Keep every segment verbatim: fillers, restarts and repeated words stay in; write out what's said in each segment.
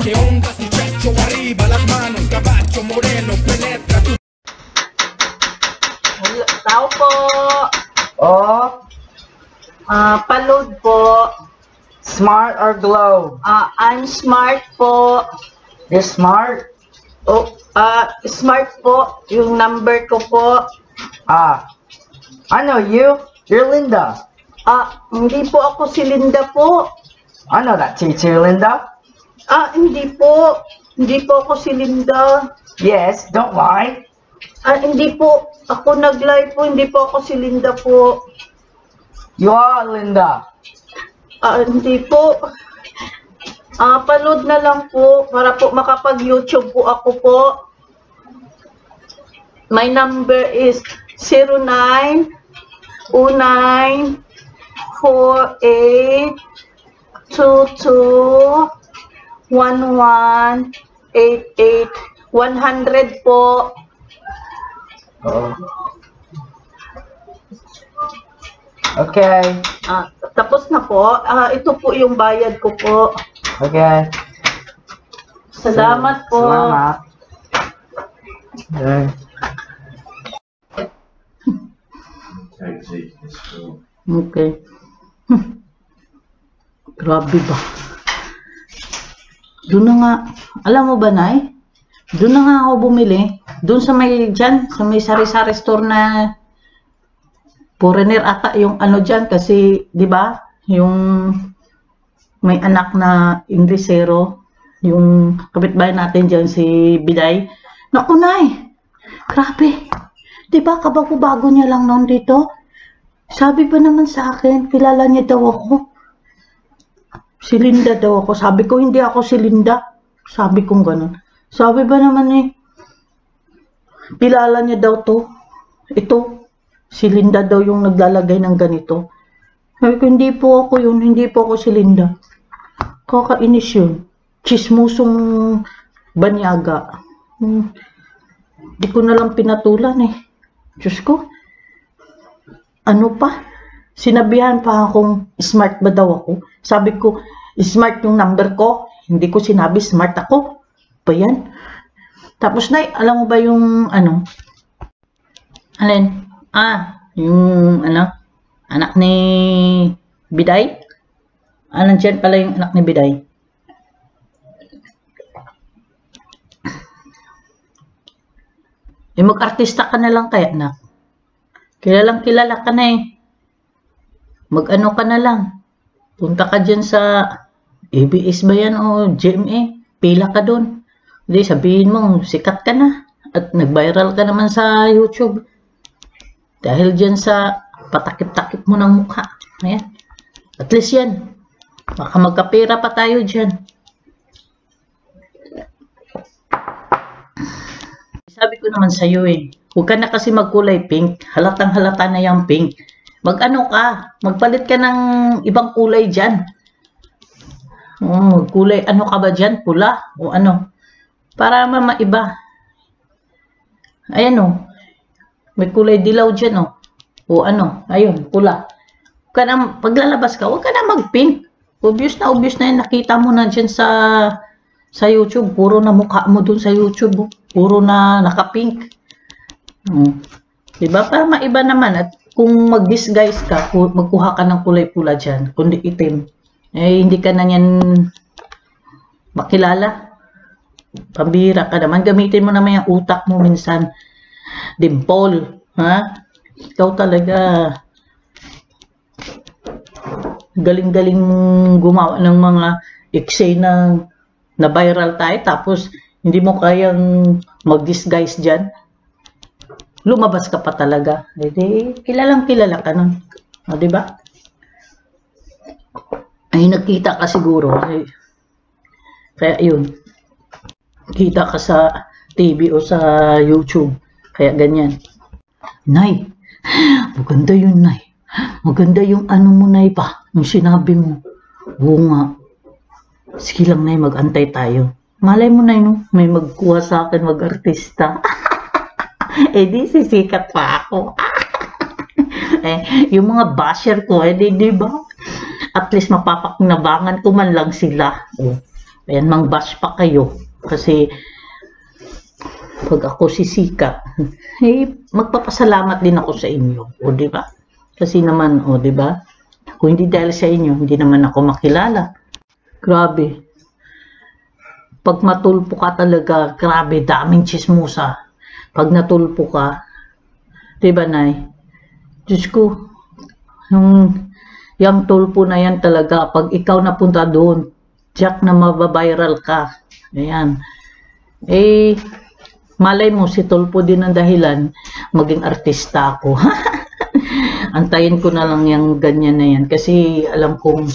Que hundas tu pecho arriba, las manos, caballo moreno, penetra tu... Tao po. Oh, Ah, palod po. smart or glow? Ah, I'm smart po. You're smart? Oh, ah, smart po. Yung number ko po. Ah, I know you. You're Linda. Ah, hindi po ako si Linda po. I know that teacher, Linda. Ah, hindi po. Hindi po ako si Linda. Yes, don't lie. Ah, hindi po. Ako nag-live po. Hindi po ako si Linda po. You are Linda. Ah, hindi po. Ah, panood na lang po para po makapag-YouTube po ako po. My number is zero nine nine four eight two two one one eight eight. one hundred po. Oh. Okay. Ah, tapos na po. Ah, ito po yung bayad ko po. Okay. Salamat po. Salamat. Okay. Okay. Hmm. Grabe ba? Doon na nga. Alam mo ba, Nay? Doon na nga ako bumili. Doon sa may dyan, sa may sari-sari store na foreigner ata yung ano dyan. Kasi, di ba? Yung may anak na Inglesero. Yung kapitbahay natin dyan, si Biday. Naku, Nay! Grabe! Di ba, kabago-bago niya lang noon dito? Sabi ba naman sa akin, kilala niya daw ako. Si Linda daw ako. Sabi ko, hindi ako si Linda. Sabi kong ganun. Sabi ba naman eh, kilala niya daw to. Ito, si Linda daw yung naglalagay ng ganito. Sabi ko, hindi po ako yun. Hindi po ako si Linda. Kakainis yun. Chismusong banyaga. Hmm. Di ko na lang pinatulan eh. Diyos ko. Ano pa? Sinabihan pa akong smart ba daw ako? Sabi ko, smart yung number ko. Hindi ko sinabi smart ako. Pa yan? Tapos, Nay, alam mo ba yung ano? Alin? Ah, yung ano? Anak ni Biday? Ah, nandiyan pala yung anak ni Biday. Eh, mag-artista ka na lang kaya, anak. Kilalang kilala ka na eh. Mag-ano ka na lang. Punta ka dyan sa A B S ba yan o G M A? Pila ka doon. Hindi, sabihin mo, sikat ka na. At nag-viral ka naman sa YouTube. Dahil dyan sa patakip-takip mo ng mukha. Ayan. At least yan. Baka magkapera pa tayo dyan. Sabi ko naman sa'yo eh, huwag ka na kasi magkulay pink. Halatang halata na yung pink. Mag-ano ka, magpalit ka ng ibang kulay dyan. Oh, kulay, ano ka ba dyan? Pula o ano? Para mamaiba. Ayan o. May kulay dilaw dyan o. O ano, ayun, pula. Huwag ka na, paglalabas ka, huwag ka na mag-pink. Obvious na, obvious na yun. Nakita mo na dyan sa sa YouTube. Puro na mukha mo dun sa YouTube. Oh. Puro na naka-pink. Hmm. Diba? Para maiba naman. At kung mag-disguise ka, magkuha ka ng kulay pula dyan, kundi itim, eh hindi ka na yan makilala. Pambira ka naman. Gamitin mo naman yung utak mo minsan. Dimple. Ha? Ikaw talaga galing-galing gumawa ng mga eksena na viral tayo. Tapos hindi mo kayang mag-disguise dyan. Lumabas ka pa talaga. Hindi, kilalang kilala ka nun. O, diba? Ay, nagkita ka siguro. Ay, kaya yun. Kita ka sa T V o sa YouTube. Kaya ganyan. Nay, maganda yun, Nay. Maganda yung ano mo, Nay, pa. Yung sinabi mo. Oo nga. Sige lang, Nay, mag-antay tayo. Malay mo, Nay, no? May magkuha sa akin, mag-artista. Eh di sisikat pa ako. Eh, yung mga basher ko, eh di, di ba? At least mapapakinabangan ko man lang sila. Oh. Ayan, mang-bash pa kayo. Kasi, pag ako sisikat, eh, magpapasalamat din ako sa inyo. O, di ba? Kasi naman, o, di ba? Kung hindi dahil sa inyo, hindi naman ako makilala. Grabe. Pag matulpo ka talaga, grabe, daming chismosa. Pag natulpo ka, di ba, Nay? Diyos ko, yung, yung tulpo na yan talaga, pag ikaw napunta doon, Jack na mababiral ka. Ayan. Eh, malay mo, si tulpo din ang dahilan, maging artista ako. Antayin ko na lang yung ganyan na yan. Kasi alam kong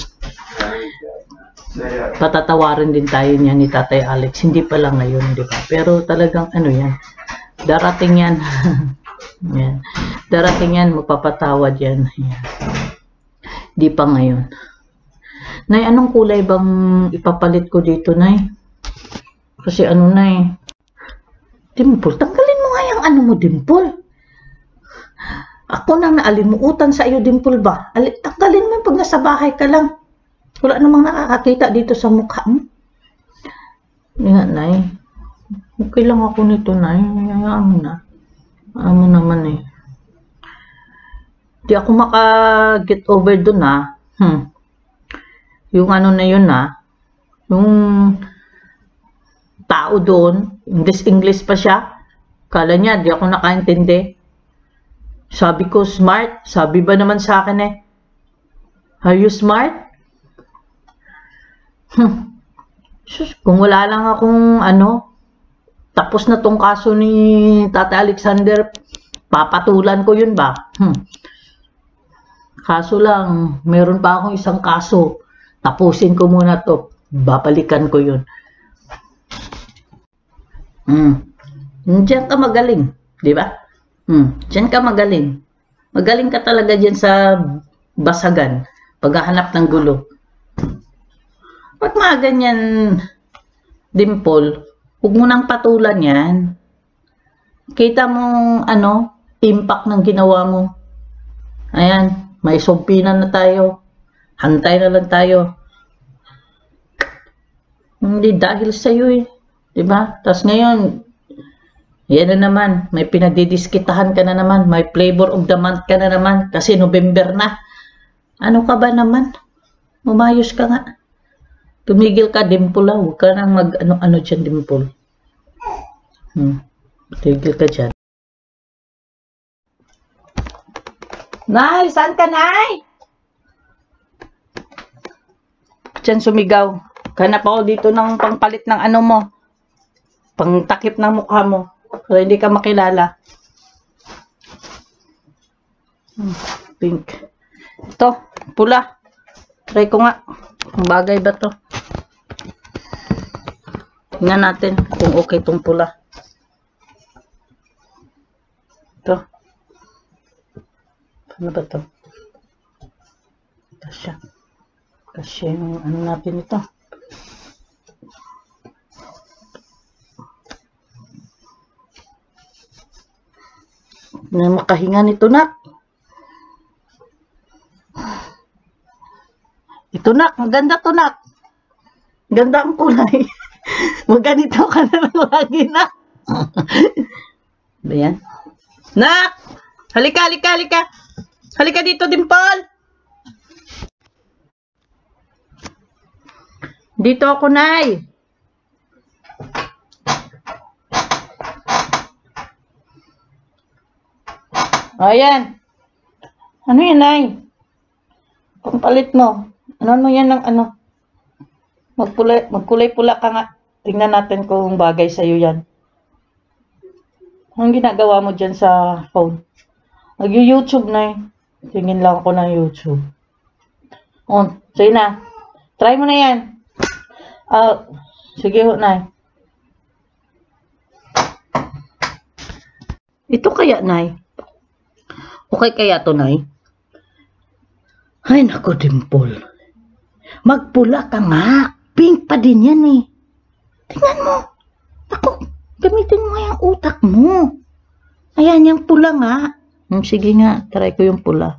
patatawarin din tayo niya ni Tatay Alex. Hindi pa lang ngayon, di ba? Pero talagang ano yan, darating yan. Yan. Darating yan, magpapatawad yan. Yan. Di pa ngayon. Nay, anong kulay bang ipapalit ko dito, Nay? Kasi ano, Nay? Dimple, tanggalin mo nga yung ano mo, Dimple. Ako nang naalimutan sa iyo, Dimple ba? Tanggalin mo pag nasa bahay ka lang. Wala namang nakakakita dito sa mukha mo. Nga, Nay. Okay lang ako nito, Nay. Hayaan mo na. Hayaan mo naman eh. Di ako maka-get over dun, ha. Hmm. Yung ano na yun, ha. Yung tao doon, English-English pa siya. Kala niya, di ako nakaintindi. Sabi ko, smart. Sabi ba naman sa akin eh, are you smart? Hmm. Sus, kung wala lang akong ano, tapos na tong kaso ni Tata Alexander, papatulan ko yun ba? Hmm. Kaso lang, meron pa akong isang kaso. Tapusin ko muna to. Babalikan ko yun. Hmm. Diyan ka magaling. Di ba? Hmm. Diyan ka magaling. Magaling ka talaga dyan sa basagan. Paghahanap ng gulo. Pag mga ganyan, Dimple, huwag mo nang patulan yan. Kita mong ano, impact ng ginawa mo. Ayan, may sumpinan na tayo. Hantay na lang tayo. Hindi dahil sa'yo eh. Diba? Tapos ngayon, yan na naman. May pinagdidiskitahan ka na naman. May flavor of the month ka na naman. Kasi November na. Ano ka ba naman? Umayos ka nga. Tumigil ka, Dimple. Huwag ka nang mag-ano-ano dyan, Dimple. Hmm. Tumigil ka dyan. Nay, saan ka, Nay? Diyan sumigaw. Hanap ako dito ng pangpalit ng ano mo. Pangtakip ng mukha mo. Para hindi ka makilala. Hmm, pink. Ito, pula. Try ko nga. Ang bagay ba to? Tingnan natin kung okay itong pula. Ito. Ano ba to? Kasya. Kasya yung ano natin ito. Na makahinga nito, nak. Ito, nak. Maganda to, nak. Ganda ang kulay. Maganito ka na lang lagi, nak. Ba yan? Nak! Halika, halika, halika. Halika dito, Dimple. Dito ako, Nay. Ayan. Ano yan, Nay? Pampalit mo. Ano mo yan ng ano? Magkulay, magkulay pula ka nga. Tingnan natin kung bagay sa'yo yan. Anong ginagawa mo dyan sa phone? Nag-YouTube, Nay. Tingin lang ako ng YouTube. Oh, sige na. Try mo na yan. Ah, uh, sige ho, Nay. Ito kaya, Nay? Okay kaya to, Nay? Ay, naku, Dimple. Magpula ka nga. Pink pa din yan eh. Tingnan mo. Naku, gamitin mo yung utak mo. Ayan, yung pula nga. Hmm, sige nga, try ko yung pula.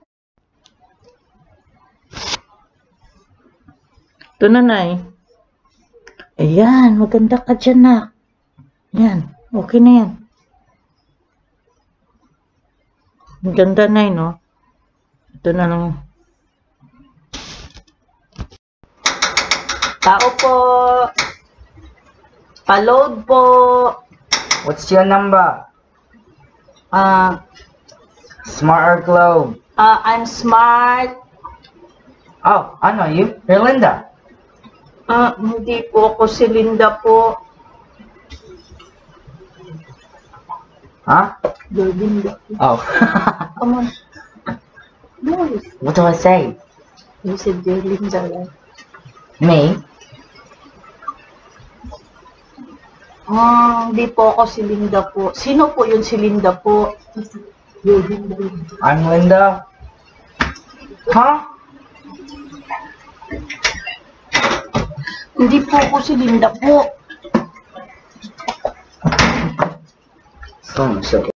Ito na, Nay. Ayan, maganda ka dyan, nak. Yan, okay na yan. Maganda na yun, no? Ito na lang. Tao po. Pa-load po. What's your number? Ah, Smart or Globe? ah, I'm smart. Oh, I know you. You're Linda. Ah, hindi po ako si Linda po. Huh? You're Linda. Oh. Come on. Boys. What do I say? You said you're Linda, right? Me? Ah, hindi po ako si Linda po. Sino po yun si Linda po? You're Linda. I'm Linda. Huh? Hindi po ako si Linda po. Oh, so